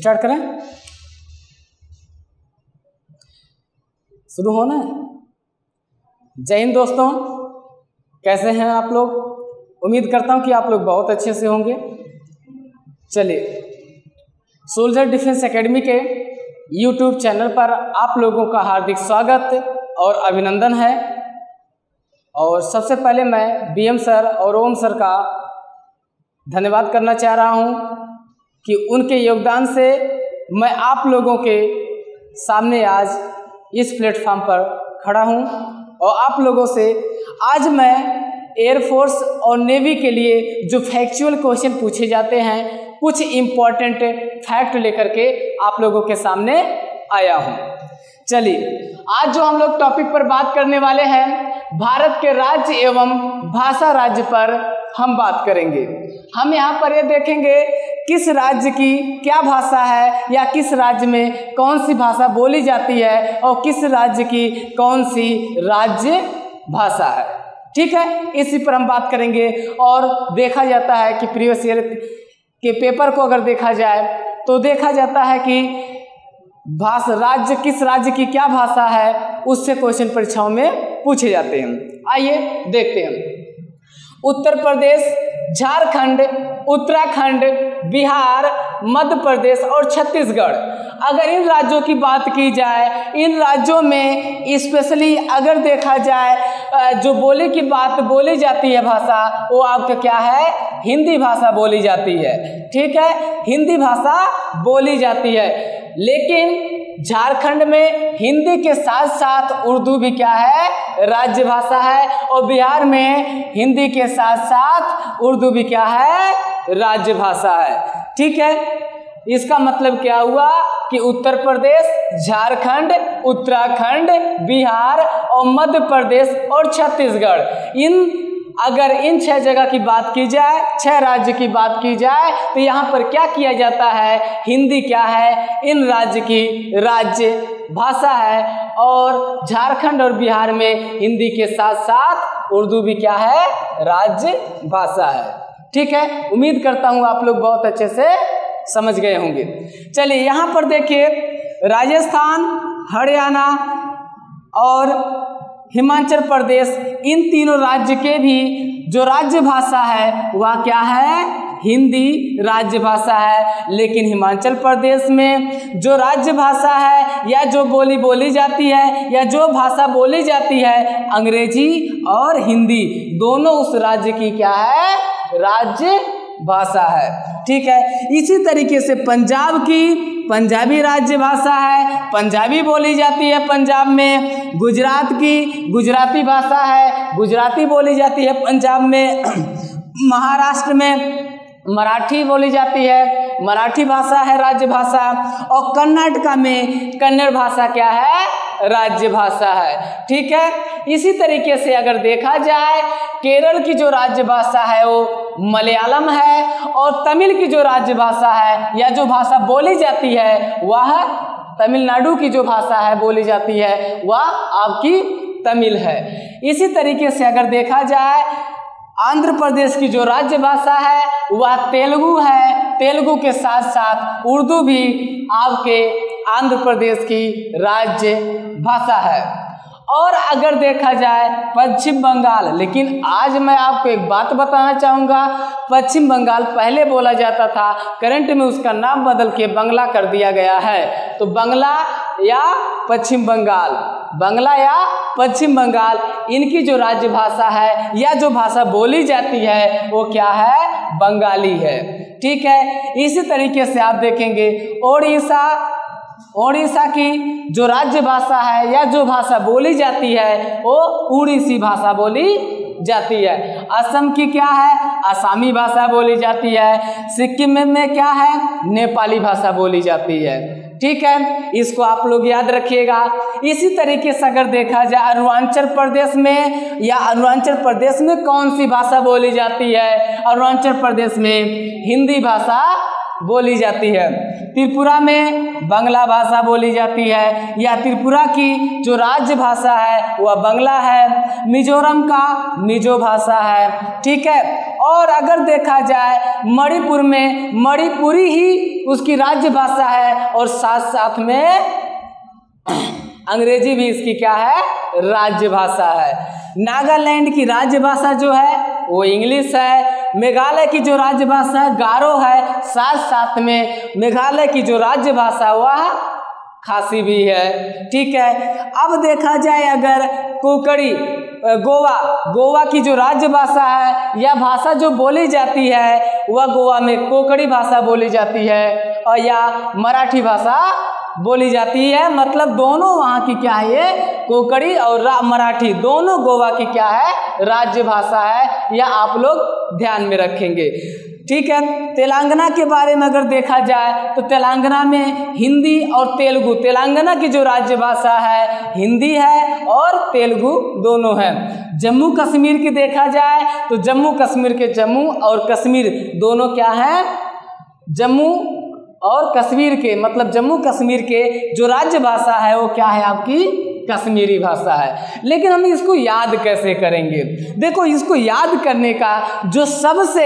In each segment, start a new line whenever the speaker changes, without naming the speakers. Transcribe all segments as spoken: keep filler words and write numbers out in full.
Start करें, शुरू होना है। जय हिंद दोस्तों, कैसे हैं आप लोग? उम्मीद करता हूं कि आप लोग बहुत अच्छे से होंगे। चलिए, सोल्जर डिफेंस एकेडमी के यूट्यूब चैनल पर आप लोगों का हार्दिक स्वागत और अभिनंदन है। और सबसे पहले मैं बीएम सर और ओम सर का धन्यवाद करना चाह रहा हूं कि उनके योगदान से मैं आप लोगों के सामने आज इस प्लेटफॉर्म पर खड़ा हूं और आप लोगों से आज मैं एयरफोर्स और नेवी के लिए जो फैक्चुअल क्वेश्चन पूछे जाते हैं, कुछ इम्पॉर्टेंट फैक्ट लेकर के आप लोगों के सामने आया हूं। चलिए, आज जो हम लोग टॉपिक पर बात करने वाले हैं, भारत के राज्य एवं भाषा राज्य पर हम बात करेंगे। हम यहाँ पर ये देखेंगे किस राज्य की क्या भाषा है या किस राज्य में कौन सी भाषा बोली जाती है और किस राज्य की कौन सी राज्य भाषा है। ठीक है, इसी पर हम बात करेंगे। और देखा जाता है कि प्रीवियस ईयर के पेपर को अगर देखा जाए तो देखा जाता है कि भाषा राज्य किस राज्य की क्या भाषा है, उससे क्वेश्चन परीक्षाओं में पूछे जाते हैं। आइए देखते हैं। उत्तर प्रदेश, झारखंड, उत्तराखंड, बिहार, मध्य प्रदेश और छत्तीसगढ़, अगर इन राज्यों की बात की जाए, इन राज्यों में स्पेशली अगर देखा जाए जो बोली की बात बोली जाती है भाषा, वो आपका क्या है? हिंदी भाषा बोली जाती है। ठीक है, हिंदी भाषा बोली जाती है। लेकिन झारखंड में हिंदी के साथ साथ उर्दू भी क्या है? राज्य भाषा है। और बिहार में हिंदी के साथ साथ उर्दू भी क्या है? राज्य भाषा है। ठीक है, इसका मतलब क्या हुआ कि उत्तर प्रदेश, झारखंड, उत्तराखंड, बिहार और मध्य प्रदेश और छत्तीसगढ़, इन अगर इन छह जगह की बात की जाए, छह राज्य की बात की जाए, तो यहाँ पर क्या किया जाता है? हिंदी क्या है? इन राज्य की राज्य भाषा है। और झारखंड और बिहार में हिंदी के साथ साथ उर्दू भी क्या है? राज्य भाषा है। ठीक है, उम्मीद करता हूँ आप लोग बहुत अच्छे से समझ गए होंगे। चलिए, यहाँ पर देखिए, राजस्थान, हरियाणा और हिमाचल प्रदेश, इन तीनों राज्य के भी जो राज्य भाषा है वह क्या है? हिंदी राज्य भाषा है। लेकिन हिमाचल प्रदेश में जो राज्य भाषा है या जो बोली बोली जाती है या जो भाषा बोली जाती है, अंग्रेजी और हिंदी दोनों उस राज्य की क्या है? राज्य भाषा है। ठीक है, इसी तरीके से पंजाब की पंजाबी राज्य भाषा है, पंजाबी बोली जाती है पंजाब में। गुजरात की गुजराती भाषा है, गुजराती बोली जाती है पंजाब में। महाराष्ट्र में मराठी बोली जाती है, मराठी भाषा है राज्य भाषा। और कर्नाटका में कन्नड़ भाषा क्या है? राज्य भाषा है। ठीक है, इसी तरीके से अगर देखा जाए, केरल की जो राज्य भाषा है वो मलयालम है। और तमिल की जो राज्य भाषा है या जो भाषा बोली जाती है वह तमिलनाडु की जो भाषा है बोली जाती है वह आपकी तमिल है। इसी तरीके से अगर देखा जाए, आंध्र प्रदेश की जो राज्य भाषा है वह तेलुगु है। तेलुगु के साथ साथ उर्दू भी आपके आंध्र प्रदेश की राज्य भाषा है। और अगर देखा जाए पश्चिम बंगाल, लेकिन आज मैं आपको एक बात बताना चाहूँगा, पश्चिम बंगाल पहले बोला जाता था, करंट में उसका नाम बदल के बंगला कर दिया गया है। तो बंगला या पश्चिम बंगाल, बंगला या पश्चिम बंगाल, इनकी जो राज्य भाषा है या जो भाषा बोली जाती है वो क्या है? बंगाली है। ठीक है, इसी तरीके से आप देखेंगे ओडिशा, ओडिशा की जो राज्य भाषा है या जो भाषा बोली जाती है वो उड़ीसी भाषा बोली जाती है। असम की क्या है? आसामी भाषा बोली जाती है। सिक्किम में क्या है? नेपाली भाषा बोली जाती है। ठीक है, इसको आप लोग याद रखिएगा। इसी तरीके से अगर देखा जाए अरुणाचल प्रदेश में या अरुणाचल प्रदेश में कौन सी भाषा बोली जाती है? अरुणाचल प्रदेश में हिंदी भाषा बोली जाती है। त्रिपुरा में बांग्ला भाषा बोली जाती है, या त्रिपुरा की जो राज्य भाषा है वह बांग्ला है। मिजोरम का मिजो भाषा है, ठीक है। और अगर देखा जाए मणिपुर में मणिपुरी ही उसकी राज्य भाषा है, और साथ साथ में अंग्रेजी भी इसकी क्या है, राज्य भाषा है। नागालैंड की राज्य भाषा जो है वो इंग्लिश है। मेघालय की जो राज्य भाषा है गारो है, साथ साथ में मेघालय की जो राज्य भाषा वह खासी भी है, ठीक है। अब देखा जाए अगर कोंकणी, गोवा गोवा की जो राज्य भाषा है या भाषा जो बोली जाती है वह गोवा में कोंकणी भाषा बोली जाती है, और या मराठी भाषा बोली जाती है। मतलब दोनों वहाँ की क्या है, ये कोंकणी और मराठी दोनों गोवा की क्या है, राज्य भाषा है, या आप लोग ध्यान में रखेंगे, ठीक है। तेलंगाना के बारे में अगर देखा जाए तो तेलंगाना में हिंदी और तेलुगु, तेलंगाना की जो राज्य भाषा है हिंदी है और तेलुगु दोनों है। जम्मू कश्मीर की देखा जाए तो जम्मू कश्मीर के जम्मू और कश्मीर दोनों क्या है, जम्मू और कश्मीर के मतलब जम्मू कश्मीर के जो राज्य भाषा है वो क्या है, आपकी कश्मीरी भाषा है। लेकिन हम इसको याद कैसे करेंगे? देखो, इसको याद करने का जो सबसे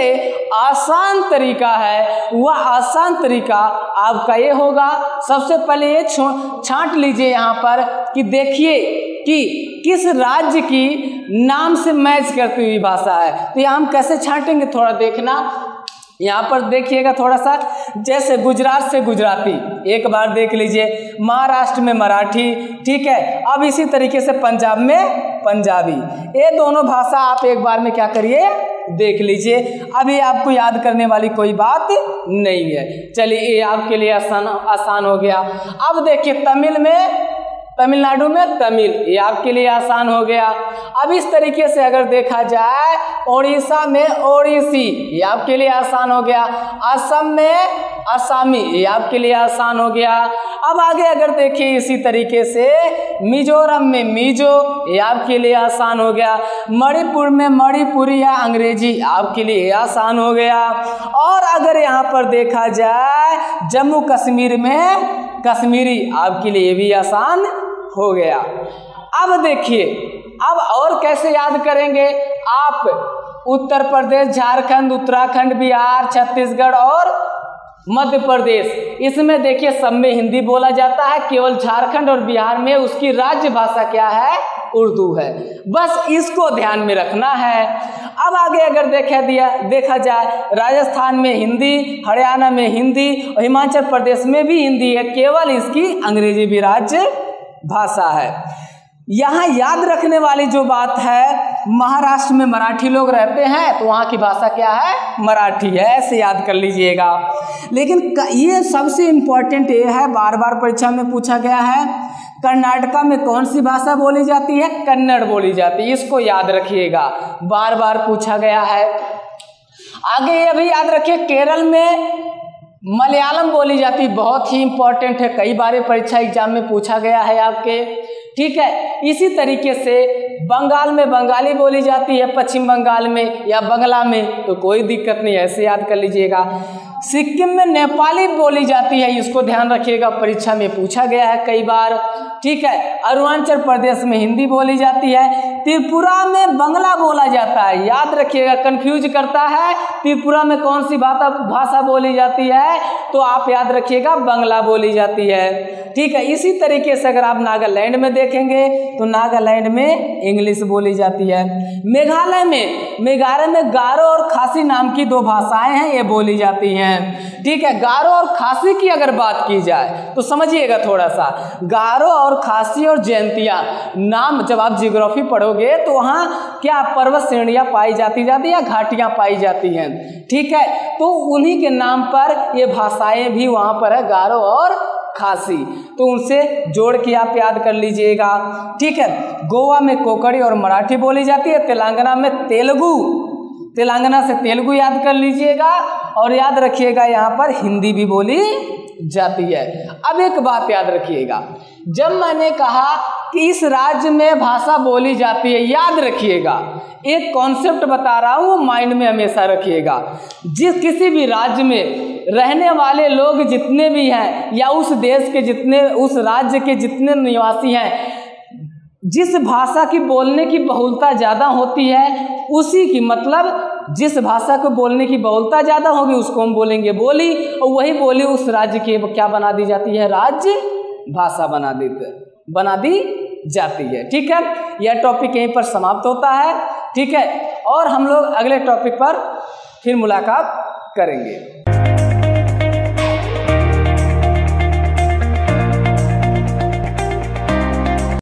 आसान तरीका है वह आसान तरीका आपका ये होगा, सबसे पहले ये छांट लीजिए यहाँ पर कि देखिए कि किस राज्य की नाम से मैच करती हुई भाषा है। तो यहाँ हम कैसे छांटेंगे, थोड़ा देखना। यहाँ पर देखिएगा थोड़ा सा, जैसे गुजरात से गुजराती एक बार देख लीजिए, महाराष्ट्र में मराठी, ठीक है। अब इसी तरीके से पंजाब में पंजाबी, ये दोनों भाषा आप एक बार में क्या करिए, देख लीजिए। अभी आपको याद करने वाली कोई बात नहीं है। चलिए, ये आपके लिए आसान आसान हो गया। अब देखिए तमिल में, तमिलनाडु में तमिल, ये आपके लिए आसान हो गया। अब इस तरीके से अगर देखा जाए ओडिशा में ओडिसी, ये आपके लिए आसान हो गया। असम में असमी, ये आपके लिए आसान हो गया। अब आगे अगर देखिए इसी तरीके से मिजोरम में मिजो, ये आपके लिए आसान हो गया। मणिपुर में मणिपुरी या अंग्रेजी, आपके लिए आसान हो गया। और अगर यहाँ पर देखा जाए जम्मू कश्मीर में कश्मीरी, आपके लिए भी आसान हो गया। अब देखिए, अब और कैसे याद करेंगे आप, उत्तर प्रदेश, झारखंड, उत्तराखंड, बिहार, छत्तीसगढ़ और मध्य प्रदेश, इसमें देखिए सब में हिंदी बोला जाता है, केवल झारखंड और बिहार में उसकी राज्य भाषा क्या है, उर्दू है। बस इसको ध्यान में रखना है। अब आगे अगर देखा दिया देखा जाए राजस्थान में हिंदी, हरियाणा में हिंदी, और हिमाचल प्रदेश में भी हिंदी है, केवल इसकी अंग्रेजी भी राज्य भाषा है। यहाँ याद रखने वाली जो बात है, महाराष्ट्र में मराठी लोग रहते हैं तो वहाँ की भाषा क्या है, मराठी है, ऐसे याद कर लीजिएगा। लेकिन ये सबसे इम्पोर्टेंट ये है, बार बार परीक्षा में पूछा गया है, कर्नाटका में कौन सी भाषा बोली जाती है, कन्नड़ बोली जाती है, इसको याद रखिएगा, बार बार पूछा गया है। आगे ये भी याद रखिए, केरल में मलयालम बोली जाती, बहुत ही इंपॉर्टेंट है, कई बार परीक्षा एग्जाम में पूछा गया है आपके, ठीक है। इसी तरीके से बंगाल में बंगाली बोली जाती है, पश्चिम बंगाल में या बंगला में, तो कोई दिक्कत नहीं, ऐसे याद कर लीजिएगा। सिक्किम में नेपाली बोली जाती है, इसको ध्यान रखिएगा, परीक्षा में पूछा गया है कई बार, ठीक है। अरुणाचल प्रदेश में हिंदी बोली जाती है। त्रिपुरा में बंगला बोला जाता है, याद रखिएगा, कंफ्यूज करता है, त्रिपुरा में कौन सी भाषा भाषा बोली जाती है, तो आप याद रखिएगा बंगला बोली जाती है, ठीक है। इसी तरीके से अगर आप नागालैंड में देखेंगे तो नागालैंड में इंग्लिश बोली जाती है। मेघालय में मेघालय में गारो और खासी नाम की दो भाषाएं हैं, ये बोली जाती हैं, ठीक है। गारो और खासी की अगर बात की जाए तो समझिएगा थोड़ा सा, गारो और खासी और जयंतिया नाम, जब आप जियोग्राफी पढ़ोगे तो वहाँ क्या पर्वत श्रेणियाँ पाई जाती जाती या घाटियाँ पाई जाती हैं, ठीक है। तो उन्हीं के नाम पर ये भाषाएं भी वहाँ पर है, गारो और खासी, तो उनसे जोड़ के आप याद कर लीजिएगा, ठीक है। गोवा में कोंकणी और मराठी बोली जाती है। तेलंगाना में तेलुगु, तेलंगाना से तेलुगु याद कर लीजिएगा, और याद रखिएगा यहाँ पर हिंदी भी बोली जाती है। अब एक बात याद रखिएगा, जब मैंने कहा कि इस राज्य में भाषा बोली जाती है, याद रखिएगा एक कॉन्सेप्ट बता रहा हूँ, वो माइंड में हमेशा रखिएगा। जिस किसी भी राज्य में रहने वाले लोग जितने भी हैं या उस देश के जितने, उस राज्य के जितने निवासी हैं, जिस भाषा की बोलने की बहुलता ज़्यादा होती है उसी की, मतलब जिस भाषा को बोलने की बहुलता ज़्यादा होगी उसको हम बोलेंगे बोली, और वही बोली उस राज्य की क्या बना दी जाती है, राज्य भाषा बना दी बना दी जाती है। ठीक है, यह टॉपिक यहीं पर समाप्त होता है। ठीक है, और हम लोग अगले टॉपिक पर फिर मुलाकात करेंगे।